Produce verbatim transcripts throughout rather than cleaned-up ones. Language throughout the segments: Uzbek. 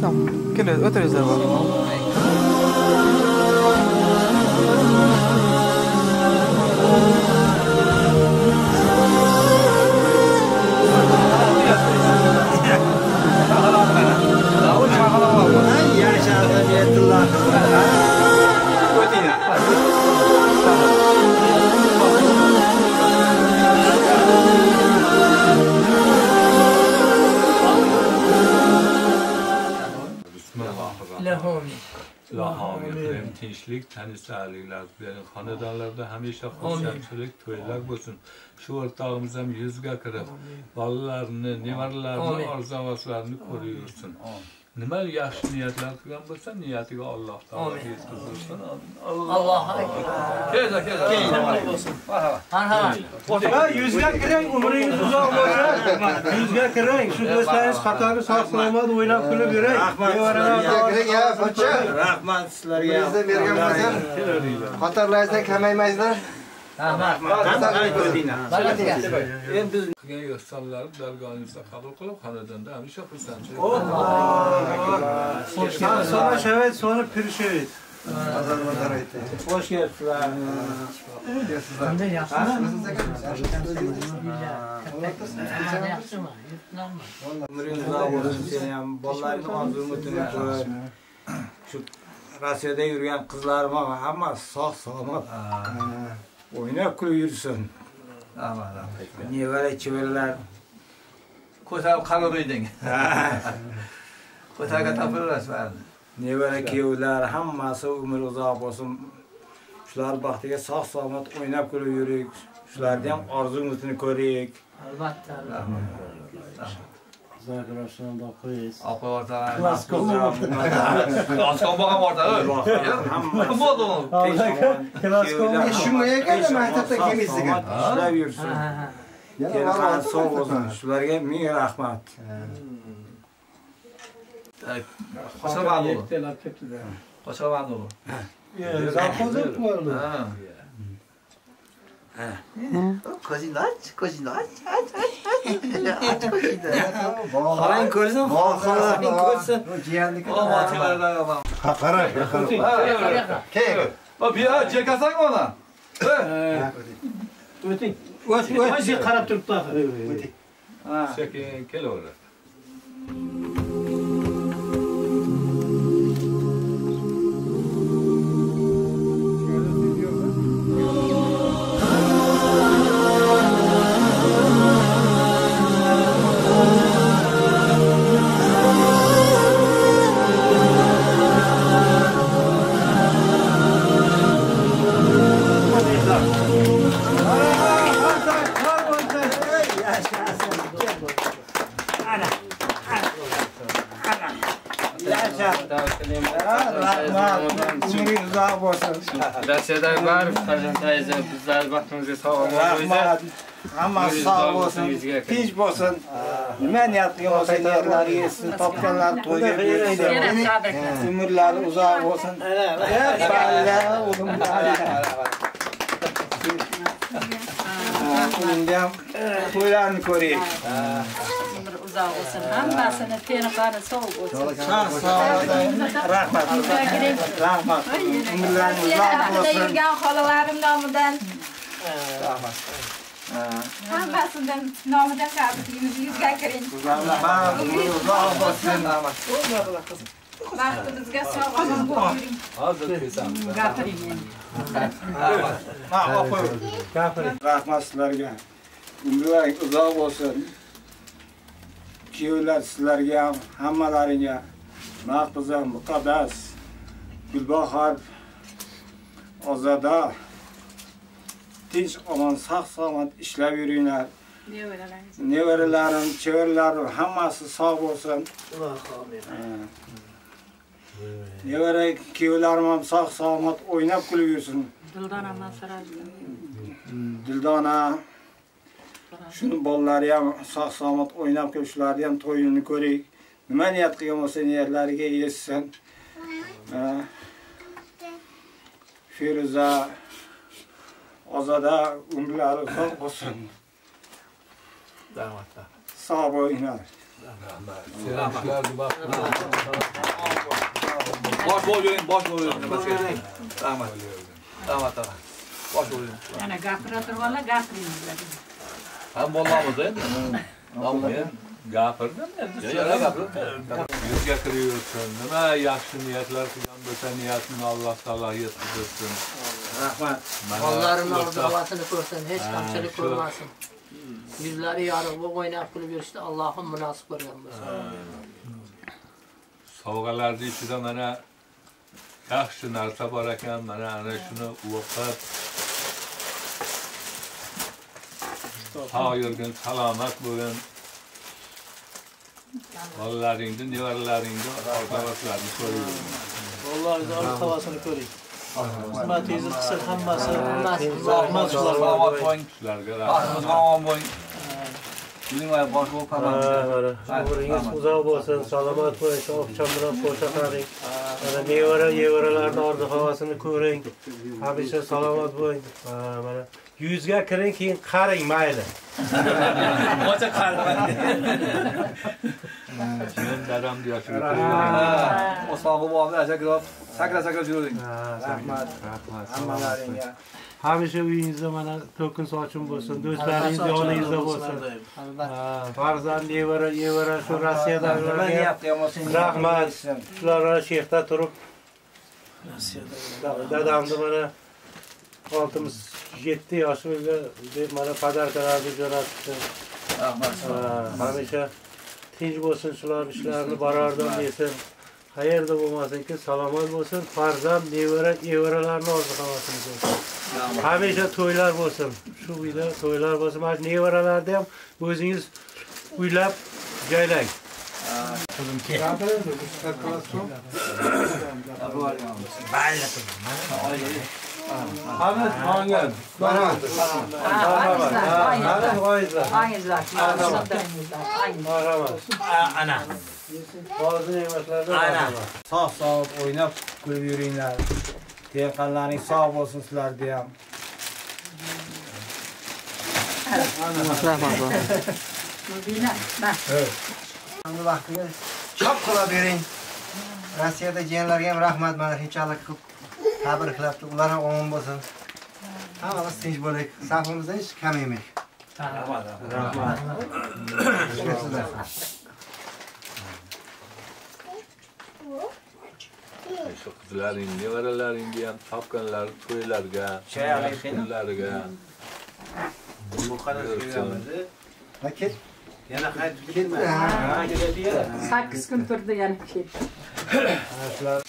Tamam. Gel otur üzerine bakalım. Lahamiyetim, tinchlik, tanislarliklar bilen xonadonlarda hamisha xursandchilik, to'ylar bo'lsin. Shu o'rtog'imiz ham yuzga kirib, bolalarni, nevaralarini, orzu-havaslarini ko'rayotsin. Nima yaxshi niyatlar qilgan bo'lsa, niyatiga Alloh taolo yetkazsin. Alloh akbar. Kela, kela. Marhamat. Ha, yuzga kiring, umringiz uzoq bo'lsin. Yuzga kiring, shu do'stlaringiz qatori sog' salomat o'ynab kulib yuring. Rahmat sizlarga. Bizga bergan bo'lsa, qatorlaringizdan kamaymaysizlar. Rahmat. Endi biz qilgan ehsonlarni dargohingizda qabul qilib, xonadonda hamisha xursandchilik. Sonra şevet, sonra pirşevet. Hoş geldinizler. Qanday yaxshimi? Yaxshimi? Umringiz uzoq bo'lsin, sen ham bolalaringni orzu-umidini ko'r. Shu Rossiyada yurgan qizlarim ham hammasi sog' salomat. O'ynab kulib yursin. Nevara chivaralar ko'tarib qaror eding. Ko'targa topilasiz. Nevara kuyovlar hammasi umr uzoq bo'lsin. Shular baxtiga sog' salomat o'ynab kulib yuring. Shularni ham orzu-umidini ko'ring. Albatta. Zagrashdan da qo'yis. Opa o'rtalar. Klasko. Klasko bo'lgan o'rtalar. Hamma bo'ldi. Klasko. Shunga ekan maktabda kelmaysiz. Ishlab yursin. Kelgan sog' bo'lsin. Shularga ming rahmat. Qo'shaman o'g'li. Qo'shaman o'g'li. Zakozib bo'ldi. Ko'zingni och, ko'zingni och. Aç ko'zingni. Qarang ko'rsin, xohlaring ko'rsin. Ha, qarang. Keyin. O bir jekasang ona. O'ting. O't, o't, qarab turibdi. O'ting. Ha. Sekin kelaveradi. Rossiyadagi barcha farzandlaringiz bizlar baxtimizga sog' Rahmat. Hammasi sog' bo'lsin, tinch bo'lsin. Nima niyat qilgan bo'lsa, niyatlari yetsin, topganlar to'yga bersin. Umrlari uzoq bo'lsin. Balla, o'g'limlar. Endi ham to'ylarni ko'ring. Uzoq bo'lsin. Hammasini teniqani sog' bo'lsin. Sog' sog' rahmat. Rahmat. Umrlaringiz uzoq bo'lsin. Yurgan xolalarim nomidan Rahmat. hammasidan nomidan yuzga kiring. Uzoq bo'lsin. Baxtimizga sog' bo'ling. Hozir kesamiz. Gapiring endi. Ha, o'qi. Gapiring. Rahmat sizlarga. Umrlaringiz uzoq bo'lsin. Kuyovlar sizlarga ham, hammalaringga Mahfuza, Muqaddas, Gulbahor, Ozoda tinch, omon, sog' salomat ishlab yuringlar. Nevaralarim, chevaralarim hammasi sog' bo'lsin. Nevara kuyovlarim ham sog' salomat o'ynab kulib yursin. Dildona Masarajga. Dildona shuni bolalari ham sog' salomat o'ynab kulib, shularni ham to'yini ko'ring. Nima niyat qilgan bo'lsa, niyatlariga yetsin. Feruza, Ozoda umrlari uzoq bo'lsin. sağ bo'linglar. Sevinçlerdi bak. Boş bo'ling, boş bo'ling. Rahmat. Rahmat. Boş bo'ling. Yana gapira turganlar gapiringlar. Ham bolamiz endi. Tamam. Gapirdim endi. Ya gapirdim. Yüzge kırıyorsun. Nima yaxshi niyatlar qilgan bo'lsa niyatini Alloh taolo yetkazsin. Rahmat. Onların ordulasını ko'rsin, hech kamchilik ko'rmasin. Yüzleri yorug' bo'lib o'ynab kulib yurishdi, Allohim munosib ko'rgan bo'lsin. Sovg'alarni ichida mana yaxshi narsa bor ekan, mana ana shuni o'qib sog' yurgin, salomat bo'lgin. Bolalaringni, nevaralaringni, orqalaringni ko'ring. Vallahi zor havasını ko'ring. Xizmatingizni qilsin hammasi. Rahmat, salomat bo'ling. Sizlarga Baxtimiz rahmat. omon bo'ling. Bilinglar bosh bo'lib qolmang. Umringiz uzoq bo'lsin, salomat bo'ling, ofcham bilan qo'sha qaring. Mana mevara, yevaralarning orzu havasini ko'ring. Hamisha salomat bo'ling. Mana yuzga kiring, keyin qaring mayli. Qo'cha qarang. Men dadam yashirib O sog'i bo'ldi, ajakroq. Sakra-sakra yuring. Rahmat. rahmat. Hammalaringga. Hamisha uyingizda mana to'kin sochim bo'lsin, do'stlaringiz yoningizda bo'lsin. Farzand, nevara, yevara shu Rossiyadagilarga rahmat. Shular shehda turib dadamni mana oltmiz yetti yoshimizda deb mana podarkalarni jo'natdi. Rahmat. Hamisha tinch bo'lsin, shular ishlarini borardim desin. Qayerda bo'lmasinki, salomat bo'lsin. Farzand, nevara, yevaralarni orzu havasini ko'rsin. Hamisha to'ylar bo'lsin. Shu uyda to'ylar bo'lsin. Mana nevaralarni ham o'zingiz uylab joylang. Qizim kel. Hamid Xongan. Marhamat. Hamid G'oyizlar. Ayizlar, Marhamat. Ana. Hozir ne'matlardan Ana. Sog' sog' o'ynab kulib yuringlar. Telefonlaring sog' bo'lsin sizlarda ham. Rahmat. Mubina, bak. Hamda vaqtiga chop qilib bering. Rossiyada jiyanlarga ham rahmat, mana shunchalik ko'p tabriklabdi. Ular ham omon bo'lsin. Hammamiz tinch bo'laylik. Safimizda hech kam emas. Rahmat. Rahmat. Shu qizlaring, nevaralaringga ham topganlar to'ylarga, kunlarga. Bu qadar kelganmiz. Va ket. Yana qaytib Ketdi. sakkiz kun turdi yana ketdi. Shular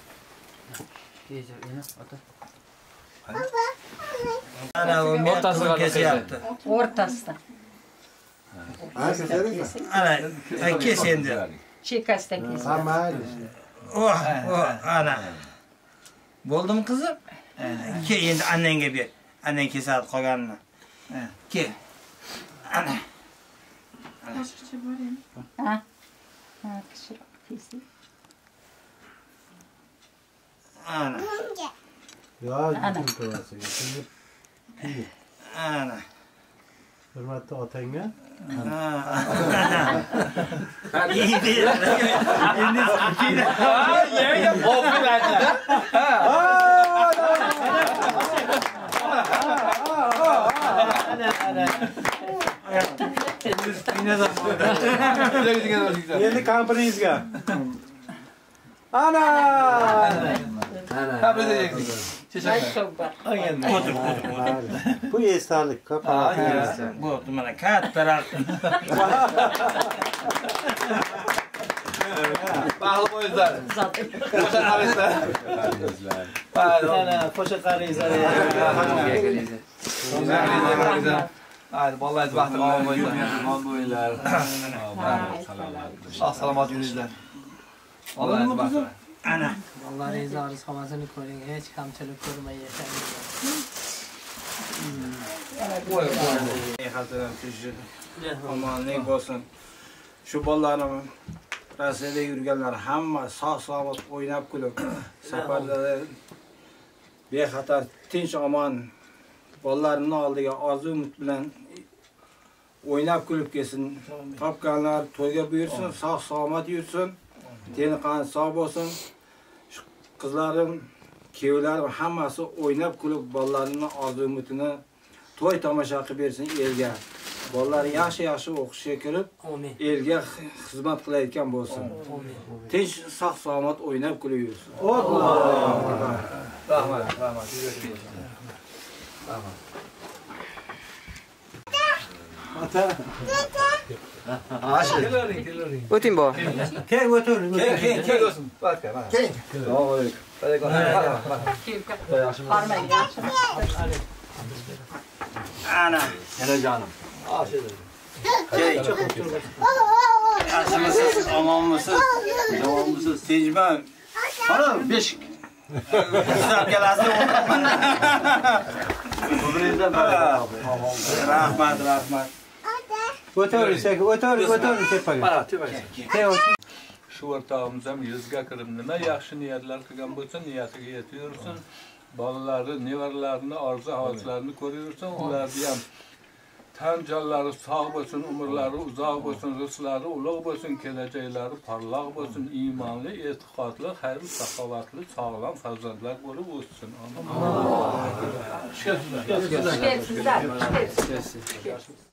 ana o'rtasiga kesyapti. O'rtasida. Ha, kesadingmi? Ana, kes endi. Chekasidan kesdi. Ha, mayli. Oh, oh, ana. Bo'ldimi qizim? Ke endi annangga ber. Anang kesadi qolganini. Ke. Ana. Ha? Ha, kichikroq kesdi. Ana. yo, Ana. Ana. hurmatli otangga İyi. Endi ikini. Yega o'qib aytdi. endi kampiringizga ana Tebrik edeydik. Teşekkür. Otur, otur, otur. bu esdalik Bu mana kattaroq. Bağlı boyuzlar. Qo'sha qarizlar. ana qo'sha qaringizlar Haydi vallahi vaqti omon bo'ylar. Omon bo'ylar. Salomat. Sog' salomat yuringlar. Vallahi vaqti. Ana. Vallahi ariz havasini ko'ring, hech kamchilik ko'rmay yashaymiz. Qo'y, qo'y. Xatiram tinchlik. Omonlik bo'lsin. Shu bolalarimiz Rossiyada yurganlar hamma sog' salomat o'ynab kulib, safarda bexatar tinch omon bolalarini oldiga orzu umid bilan oynab kulüp gelsin. Topganlar toyga buyursun, sağ selamet yursun. Teni kanı sağ olsun. Şu kızlarım, kevlerim hammasi oynab kulüp bolalarının arzu ümitini toy tamaşa qilib bersin elga. Bolalar yaxshi yaxshi o'qishga kirib, elga xizmat qilayotgan bo'lsin. Tinch, sog' salomat o'ynab kulib yursin. Alloh. Rahmat, rahmat. Rahmat. Ata. Aşı. O'ting bo. Keng o'tir. Keng, keng, keng olsun. Bak, bak. Keng. Assalomu alaykum. Alaykum assalom. Parmayın. Ana. Yana canım. Yaxshimisiz, omonmisiz? Omonmisiz? Tinchman. Mana beshik. Sizlar kelasizmi? Rahmat, rahmat. O'tir, o'tir, o'tir tepaga. Mana tepaga. Shu o'rtog'imiz ham yuzga kirib nima yaxshi niyatlar qilgan bo'lsa, niyatiga yetaversin. Bolalari, nevaralarini, orzu-havaslarini ko'raversin. Ularni ham tan jonlari sog' bo'lsin, umrlari uzoq bo'lsin, rizqlari ulug' bo'lsin, kelajaklari porloq bo'lsin, iymonli, e'tiqodli, xayr, saxovatli, sog'lom farzandlar bo'lib o'ssin. Amin. Sizlar, sizlar.